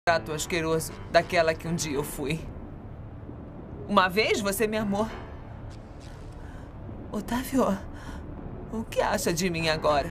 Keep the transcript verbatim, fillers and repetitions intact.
Trato asqueroso daquela que um dia eu fui. Uma vez você me amou. Otávio, o que acha de mim agora?